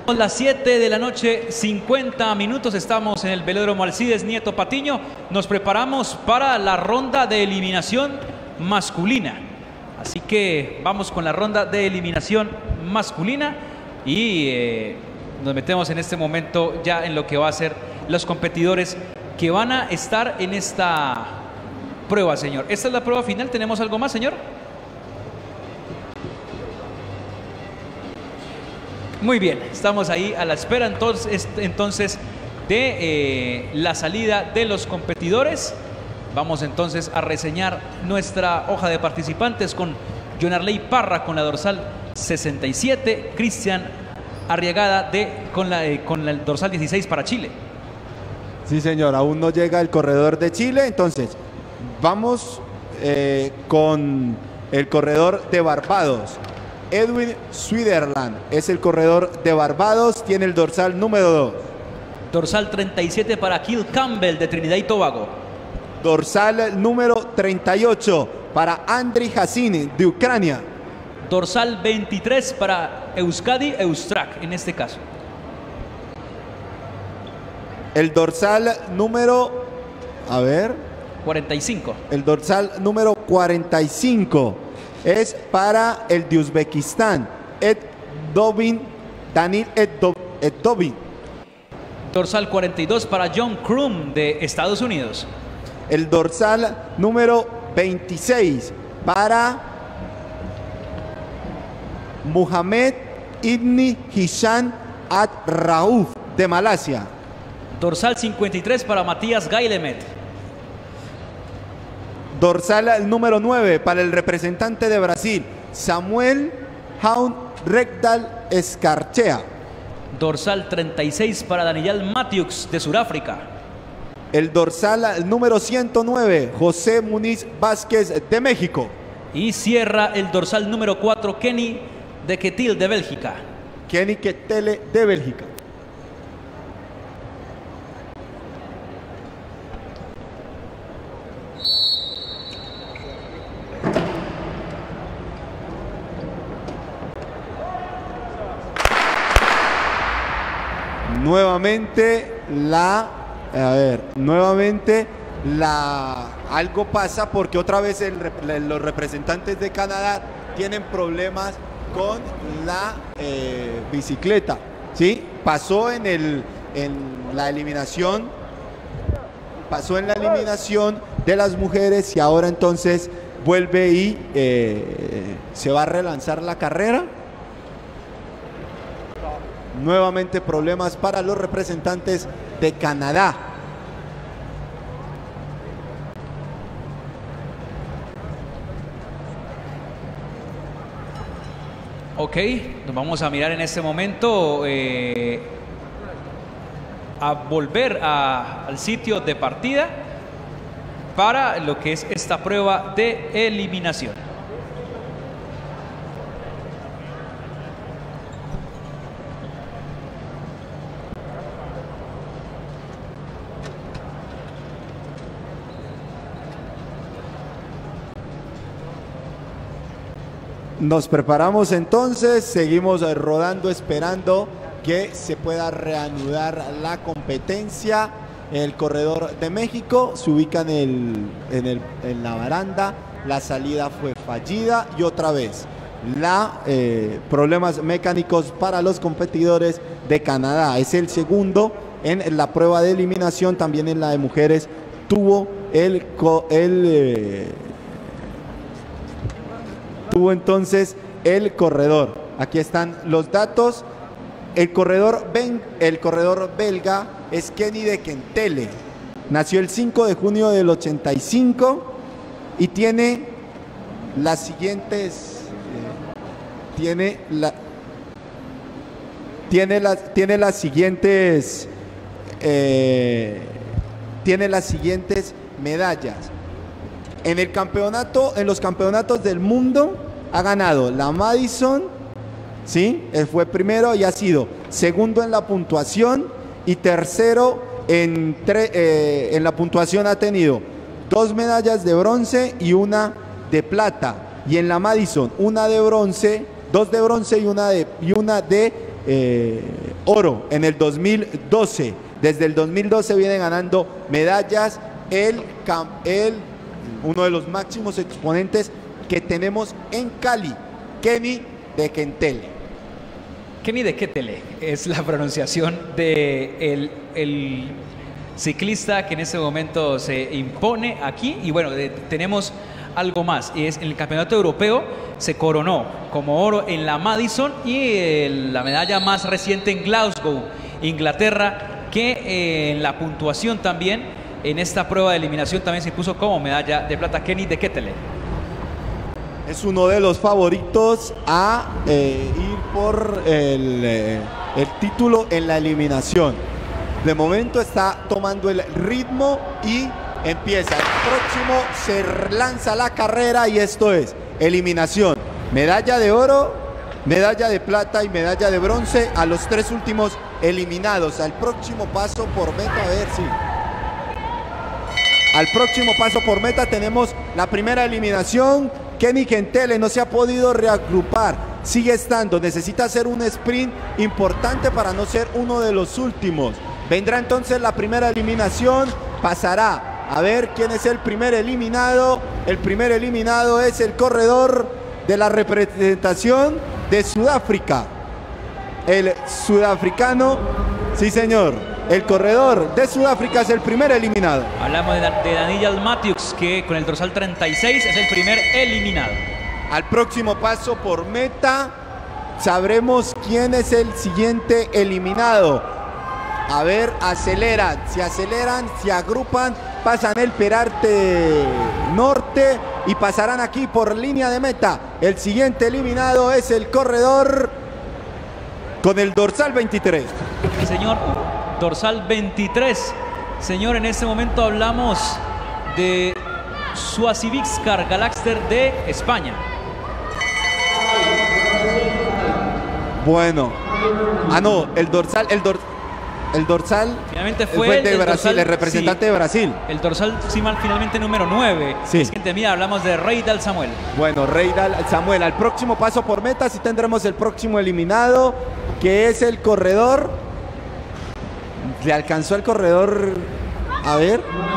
Las 7 de la noche, 50 minutos, estamos en el Velódromo Alcides Nieto Patiño. Nos preparamos para la ronda de eliminación masculina. Así que vamos con la ronda de eliminación masculina y nos metemos en este momento ya en lo que va a ser los competidores que van a estar en esta prueba, señor. Esta es la prueba final. ¿Tenemos algo más, señor? Muy bien, estamos ahí a la espera entonces de la salida de los competidores. Vamos entonces a reseñar nuestra hoja de participantes con Jonarley Parra con la dorsal 67, Cristian Arriagada con la dorsal 16 para Chile. Sí, señor, aún no llega el corredor de Chile, entonces vamos con el corredor de Barbados. Edwin Swiderland es el corredor de Barbados, tiene el dorsal número 2. Dorsal 37 para Kill Campbell de Trinidad y Tobago. Dorsal número 38 para Andriy Hasin de Ucrania. Dorsal 23 para Euskadi Eustrak en este caso. El dorsal número, 45. El dorsal número 45 es para el de Uzbekistán, Danil Edovin. Dorsal 42 para John Krum de Estados Unidos. El dorsal número 26 para Muhammad Ibn Hishan Ad Rauf de Malasia. Dorsal 53 para Matías Gailemet. Dorsal número 9 para el representante de Brasil, Samuel Jaun Rekdal Escarchea. Dorsal 36 para Daniel Matthews de Sudáfrica. El dorsal número 109, José Muniz Vázquez de México. Y cierra el dorsal número 4, Kenny de Ketil de Bélgica. Kenny Ketele de Bélgica. Nuevamente algo pasa porque otra vez los representantes de Canadá tienen problemas con la bicicleta, ¿sí? Pasó en la eliminación de las mujeres y ahora entonces vuelve y se va a relanzar la carrera. Nuevamente problemas para los representantes de Canadá. Ok, nos vamos a mirar en este momento a volver al sitio de partida para lo que es esta prueba de eliminación. Nos preparamos entonces, seguimos rodando esperando que se pueda reanudar la competencia. El corredor de México se ubica en la baranda, la salida fue fallida y otra vez problemas mecánicos para los competidores de Canadá. Es el segundo en la prueba de eliminación, también en la de mujeres tuvo entonces el corredor. Aquí están los datos. El corredor belga es Kenny de Kentele. Nació el 5 de junio del 85 y tiene las siguientes medallas. En los campeonatos del mundo ha ganado la Madison, ¿sí? Él fue primero y ha sido segundo en la puntuación y tercero en la puntuación. Ha tenido 2 medallas de bronce y 1 de plata. Y en la Madison, 1 de bronce, 2 de bronce y una de oro en el 2012. Desde el 2012 viene ganando medallas uno de los máximos exponentes que tenemos en Cali, Kenny de Kentele. Kenny de Kentele es la pronunciación de el ciclista que en ese momento se impone aquí. Y bueno, tenemos algo más, y es en el campeonato europeo se coronó como oro en la Madison y la medalla más reciente en Glasgow, Inglaterra, que en la puntuación también en esta prueba de eliminación también se puso como medalla de plata Kenny de Kentele. Es uno de los favoritos a ir por el título en la eliminación. De momento está tomando el ritmo y empieza. El próximo se lanza la carrera y esto es eliminación. Medalla de oro, medalla de plata y medalla de bronce a los tres últimos eliminados. Al próximo paso por meta, a ver si... Al próximo paso por meta tenemos la primera eliminación. Kenny Kentele no se ha podido reagrupar, sigue estando, necesita hacer un sprint importante para no ser uno de los últimos. Vendrá entonces la primera eliminación, pasará a ver quién es el primer eliminado. El primer eliminado es el corredor de la representación de Sudáfrica, el sudafricano, sí señor, el corredor de Sudáfrica es el primer eliminado. Hablamos de Daniel Matthews, que con el dorsal 36 es el primer eliminado. Al próximo paso por meta sabremos quién es el siguiente eliminado. A ver, aceleran, se agrupan, pasan el Perarte Norte y pasarán aquí por línea de meta. El siguiente eliminado es el corredor con el dorsal 23. Señor, dorsal 23. Señor, en este momento hablamos de Suazibixcar Galaxter de España. Bueno, no, el dorsal finalmente fue el de Brasil, dorsal, el representante, sí, de Brasil. El dorsal finalmente número 9. Sí. Es que mira, hablamos de Reidal Samuel. Bueno, Reidal Samuel. Al próximo paso por meta sí tendremos el próximo eliminado, que es el corredor. Le alcanzó el corredor, a ver.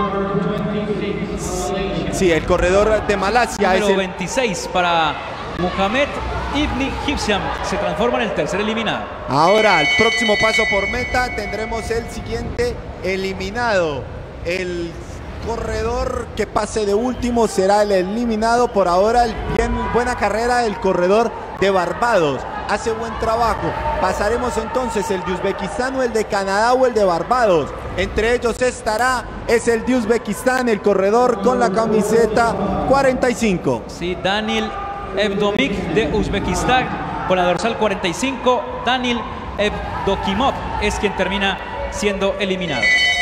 Sí, el corredor de Malasia. Número es el 26 para Mohamed Ibn Hibsham, se transforma en el tercer eliminado. Ahora, al próximo paso por meta tendremos el siguiente eliminado. El corredor que pase de último será el eliminado. Por ahora, buena carrera del corredor de Barbados. Hace buen trabajo. Pasaremos entonces el de Uzbekistán o el de Canadá o el de Barbados. Entre ellos es el de Uzbekistán, el corredor con la camiseta 45. Sí, Daniel Evdomik de Uzbekistán con la dorsal 45. Daniel Evdokimov es quien termina siendo eliminado.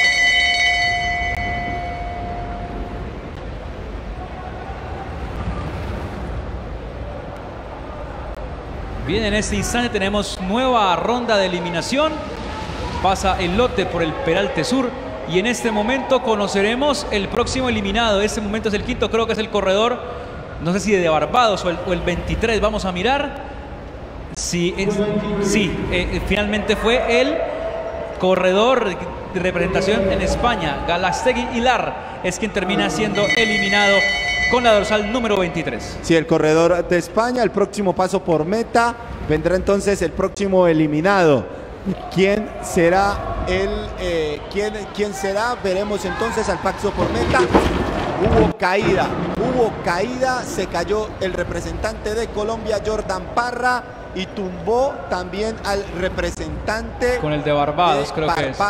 Bien, en este instante tenemos nueva ronda de eliminación. Pasa el lote por el Peralte Sur y en este momento conoceremos el próximo eliminado. Este momento es el quinto, creo que es el corredor, no sé si de Barbados o el 23, vamos a mirar. Sí, finalmente fue el corredor de representación en España, Galastegui Hilar, es quien termina siendo eliminado con la dorsal número 23. Sí, el corredor de España. El próximo paso por meta vendrá entonces el próximo eliminado. ¿Quién será quién será? Veremos entonces al paso por meta. Hubo caída, se cayó el representante de Colombia, Jordan Parra, y tumbó también al representante con el de Barbados, creo que es.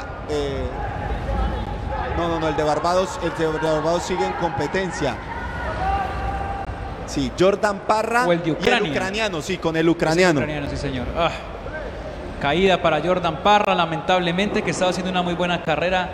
No, el de Barbados sigue en competencia. Sí, Jordan Parra o el de Ucrania. Y el ucraniano, sí, con el ucraniano. Sí, señor. Caída para Jordan Parra, lamentablemente, que estaba haciendo una muy buena carrera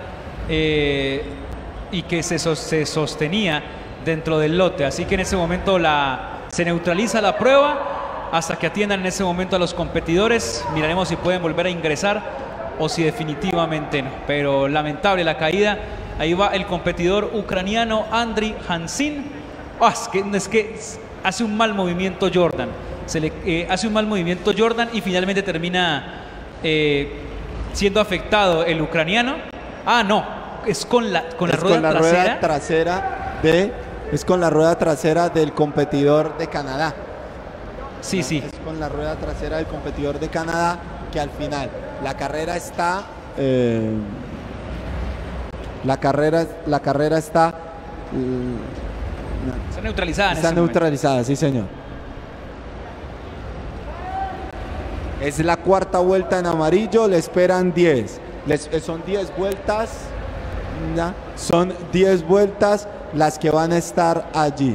y que se sostenía dentro del lote. Así que en ese momento se neutraliza la prueba hasta que atiendan en ese momento a los competidores. Miraremos si pueden volver a ingresar o si definitivamente no. Pero lamentable la caída. Ahí va el competidor ucraniano Andriy Hansin. Es que hace un mal movimiento Jordan. Hace un mal movimiento Jordan y finalmente termina siendo afectado el ucraniano. Ah, no, es con la rueda trasera. Es con la rueda trasera del competidor de Canadá. Sí, sí. Es con la rueda trasera del competidor de Canadá que al final la carrera está... la carrera está... Está neutralizada. Está neutralizada, sí, señor. Es la cuarta vuelta en amarillo, le esperan 10. Son 10 vueltas. ¿Ya? Son 10 vueltas las que van a estar allí.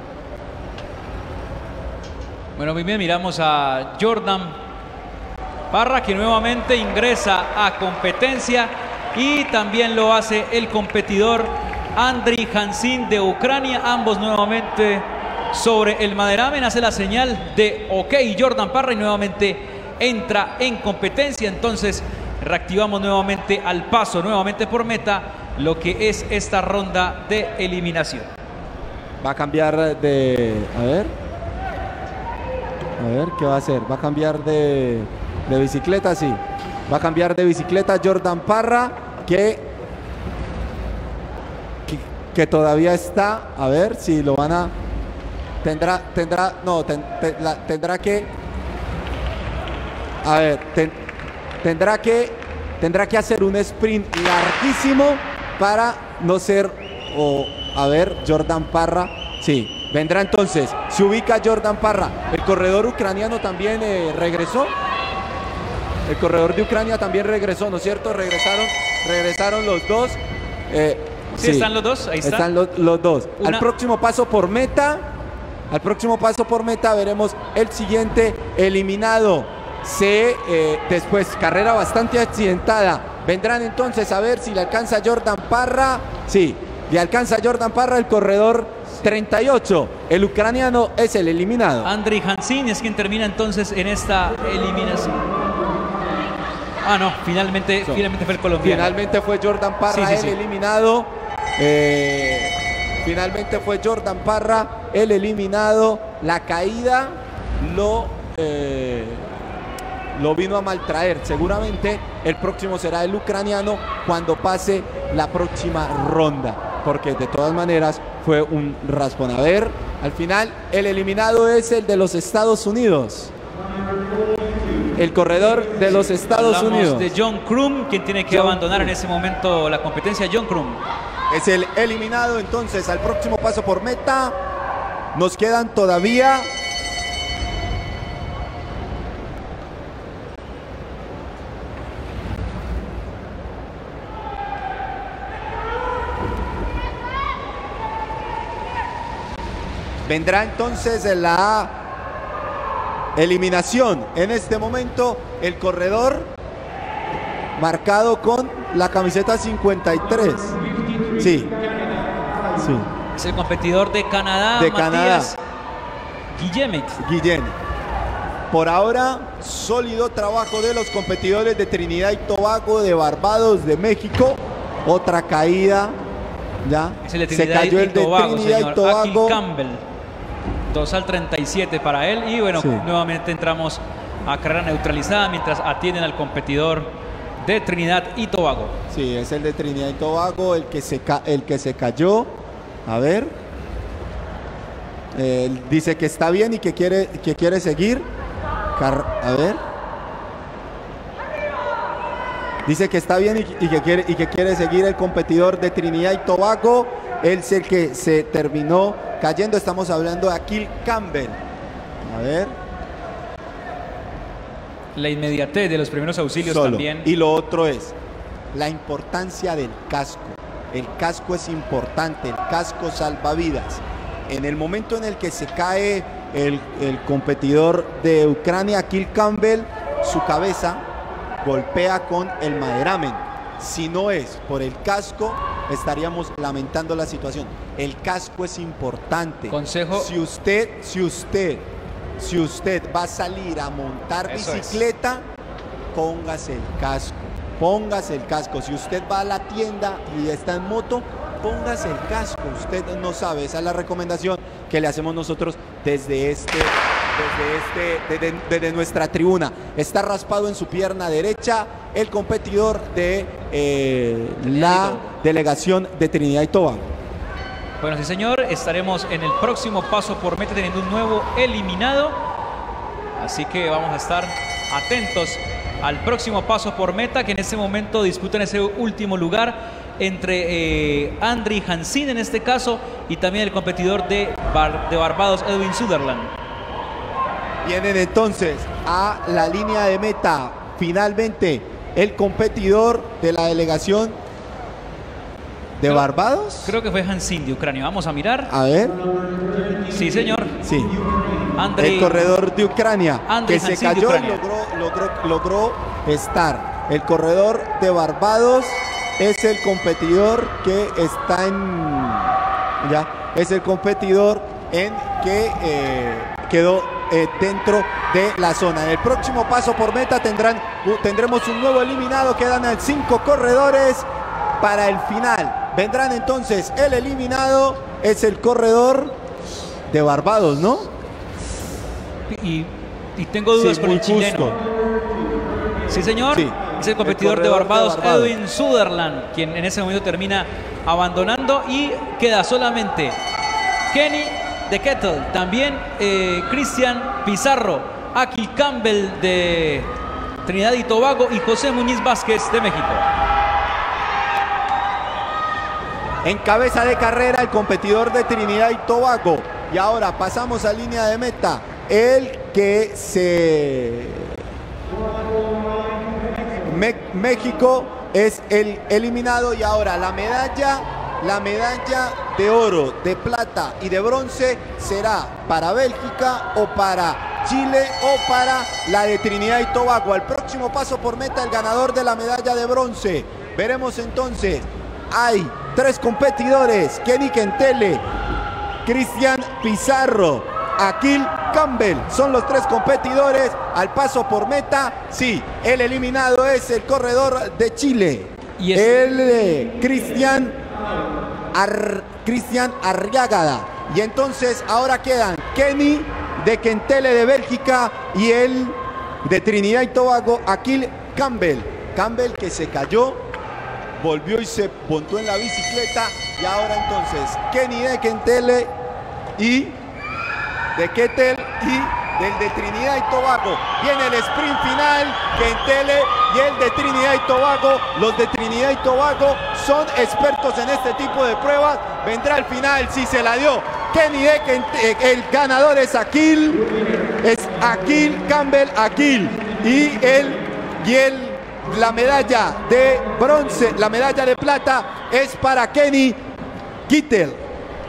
Bueno, muy bien, miramos a Jordan Parra, que nuevamente ingresa a competencia, y también lo hace el competidor Andriy Khanzin de Ucrania. Ambos nuevamente sobre el maderamen, hace la señal de OK Jordan Parra y nuevamente entra en competencia. Entonces reactivamos nuevamente al paso, nuevamente por meta, lo que es esta ronda de eliminación. Va a cambiar de... A ver, ¿qué va a hacer? Va a cambiar de bicicleta, sí. Va a cambiar de bicicleta Jordan Parra, que todavía está. A ver si lo van a... Tendrá que... A ver, tendrá que hacer un sprint larguísimo para no ser... a ver, Jordan Parra, sí, vendrá entonces, se ubica Jordan Parra. El corredor ucraniano también regresó. El corredor de Ucrania también regresó, ¿no es cierto? Regresaron los dos. Sí, están los dos, ahí están los dos. Al próximo paso por meta veremos el siguiente eliminado. Después, carrera bastante accidentada. Vendrán entonces a ver si le alcanza Jordan Parra. Sí, le alcanza Jordan Parra, el corredor 38. El ucraniano es el eliminado. Andriy Khanzin es quien termina entonces en esta eliminación. Ah, no, finalmente fue el colombiano. Finalmente fue Jordan Parra el eliminado. Finalmente fue Jordan Parra el eliminado. La caída lo vino a maltraer. Seguramente el próximo será el ucraniano cuando pase la próxima ronda, porque de todas maneras fue un raspón. A ver, al final el eliminado es el de los Estados Unidos. El corredor de los Estados Unidos. De John Krum, quien tiene que abandonar en ese momento la competencia. John Krum es el eliminado entonces al próximo paso por meta. Nos quedan todavía vendrá entonces la eliminación. En este momento el corredor marcado con la camiseta 53. Sí. Es el competidor de Canadá, Matías Guillén. Por ahora, sólido trabajo de los competidores de Trinidad y Tobago, de Barbados, de México. Otra caída. Ya. Se cayó el de Trinidad y Tobago. Campbell. 2:37 para él. Y bueno, nuevamente entramos a carrera neutralizada mientras atienden al competidor de Trinidad y Tobago. Sí, es el de Trinidad y Tobago el que se cayó. A ver. Dice que está bien y que quiere seguir. A ver. Dice que está bien y que quiere seguir el competidor de Trinidad y Tobago. Él es el que se terminó cayendo. Estamos hablando de Akil Campbell. A ver. La inmediatez de los primeros auxilios también. Y lo otro es la importancia del casco. El casco es importante, el casco salva vidas. En el momento en el que se cae el competidor de Ucrania, Akil Campbell, su cabeza golpea con el maderamen. Si no es por el casco, estaríamos lamentando la situación. El casco es importante. Consejo. Si usted va a salir a montar bicicleta, póngase el casco. Póngase el casco. Si usted va a la tienda y está en moto, póngase el casco. Usted no sabe. Esa es la recomendación que le hacemos nosotros desde este desde nuestra tribuna. Está raspado en su pierna derecha el competidor de la delegación de Trinidad y Tobago. Bueno, sí señor, estaremos en el próximo paso por meta teniendo un nuevo eliminado. Así que vamos a estar atentos al próximo paso por meta, que en este momento disputan ese último lugar entre Andri Hansin en este caso y también el competidor de Barbados, Edwin Sutherland. Vienen entonces a la línea de meta finalmente el competidor de la delegación de Barbados. Creo que fue Hansin de Ucrania. Vamos a mirar. A ver. Sí, señor. Sí. El corredor de Ucrania, que se cayó y logró estar. El corredor de Barbados es el competidor que está es el competidor en que quedó dentro de la zona. En el próximo paso por meta tendremos un nuevo eliminado. Quedan 5 corredores para el final. Vendrán entonces el eliminado, es el corredor de Barbados, ¿no? Y tengo dudas con el chileno. Sí, señor. Sí. Es el competidor de Barbados, Edwin Sutherland, quien en ese momento termina abandonando y queda solamente Kenny de Kettle, también Cristian Pizarro, Akil Campbell de Trinidad y Tobago y José Muñiz Vázquez de México. En cabeza de carrera el competidor de Trinidad y Tobago. Y ahora pasamos a línea de meta. El que México es el eliminado y ahora la medalla de oro, de plata y de bronce será para Bélgica o para Chile o para la de Trinidad y Tobago. Al próximo paso por meta el ganador de la medalla de bronce. Veremos entonces, hay 3 competidores: Kenny Quentele, Cristian Pizarro, Akil Campbell. Son los 3 competidores al paso por meta. Sí, el eliminado es el corredor de Chile, y el Cristian Arriagada. Y entonces ahora quedan Kenny de Quentele de Bélgica y el de Trinidad y Tobago, Akil Campbell. Campbell, que se cayó, volvió y se montó en la bicicleta. Y ahora entonces Kenny de Quentele y de Kettle y del de Trinidad y Tobago. Viene el sprint final, Quentele y el de Trinidad y Tobago. Los de Trinidad y Tobago son expertos en este tipo de pruebas. Vendrá el final, si se la dio Kenny de Quentele. El ganador es Akil Campbell, la medalla de bronce, la medalla de plata es para Kenny Kittel.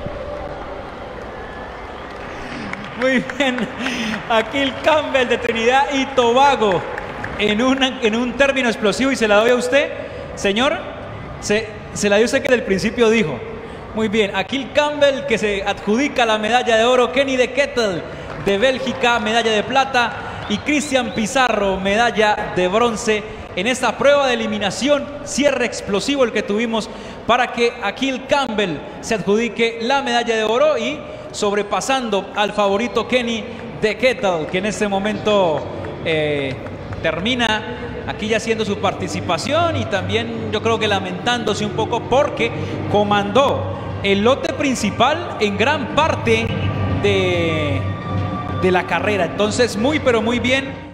Muy bien, Akil Campbell de Trinidad y Tobago en un término explosivo, y se la doy a usted, señor. Se la dio usted que del principio dijo. Muy bien, Akil Campbell, que se adjudica la medalla de oro, Kenny de Kettle de Bélgica, medalla de plata, y Cristian Pizarro, medalla de bronce en esta prueba de eliminación. Cierre explosivo el que tuvimos para que Akil Campbell se adjudique la medalla de oro y sobrepasando al favorito Kenny de Kettle, que en este momento termina aquí ya haciendo su participación y también yo creo que lamentándose un poco porque comandó el lote principal en gran parte de la carrera. Entonces muy pero muy bien